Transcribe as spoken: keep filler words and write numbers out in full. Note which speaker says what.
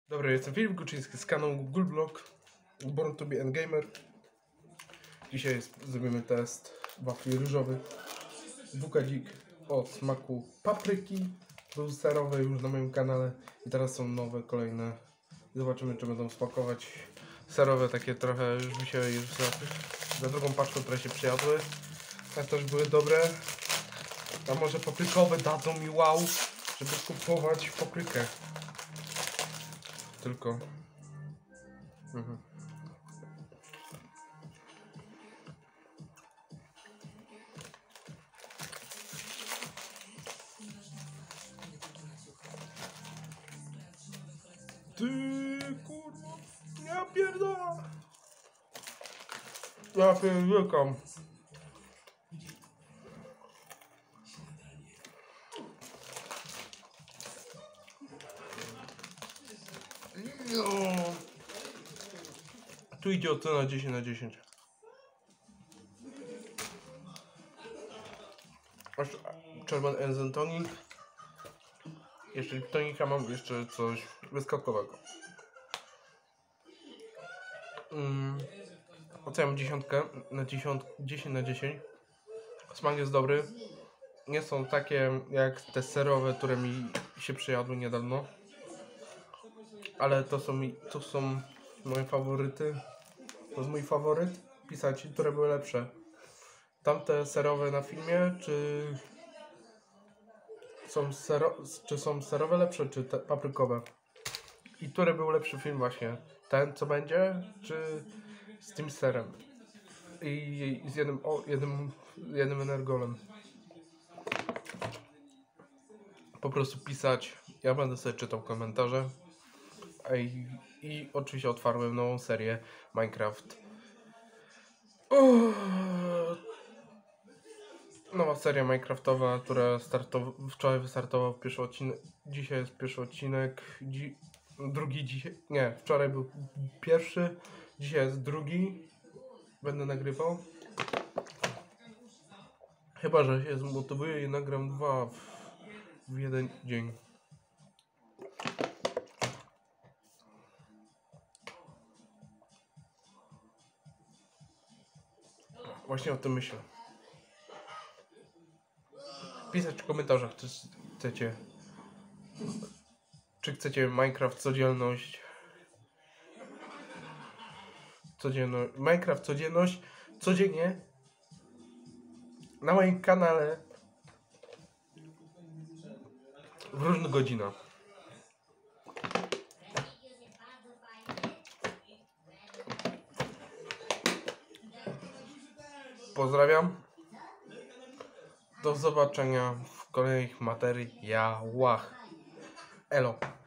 Speaker 1: Dobra, jestem Filip Guczyński z kanału Google Blog Born to be Endgamer. Dzisiaj jest, zrobimy test wafli ryżowych Wukadzik o smaku papryki. Był serowy już na moim kanale i teraz są nowe, kolejne. Zobaczymy, czy będą smakować. Serowe takie trochę już mi się już za, za drugą paczką, które się przyjadły. Te też były dobre. A może paprykowe dadzą mi wow, żeby kupować paprykę. Tylko mhm. Ty kurwa, ja pierdolę. Ja pierdolę. No. Tu idzie ocena dziesięć na dziesięć. Masz czerwony enzytonik. Jeszcze tonika mam jeszcze coś wyskokowego. Mm. Oceniam dziesiątkę na dziesięć, dziesięć na dziesięć. Smak jest dobry. Nie są takie jak te serowe, które mi się przyjadły niedawno. Ale to są, to są moje faworyty. To jest mój faworyt. Pisać, które były lepsze. Tamte serowe na filmie, czy są, sero, czy są serowe lepsze, czy te paprykowe? I który był lepszy film właśnie? Ten, co będzie, czy z tym serem? I, i z jednym, o, jednym, jednym energolem. Po prostu pisać. Ja będę sobie czytał komentarze. I, i oczywiście otwarłem nową serię Minecraft. Uff. Nowa seria Minecraftowa, która startow- wczoraj wystartował pierwszy odcinek. Dzisiaj jest pierwszy odcinek. Dzi drugi dzisiaj. Nie, wczoraj był pierwszy. Dzisiaj jest drugi. Będę nagrywał. Chyba że się zmotywuję i nagram dwa w, w jeden dzień. Właśnie o tym myślę. Pisać w komentarzach, czy chcecie. Czy chcecie Minecraft codzienność? Codzienność. Minecraft codzienność. Codziennie. Na moim kanale. W różnych godzinach. Pozdrawiam. Do zobaczenia w kolejnych materiałach. Elo.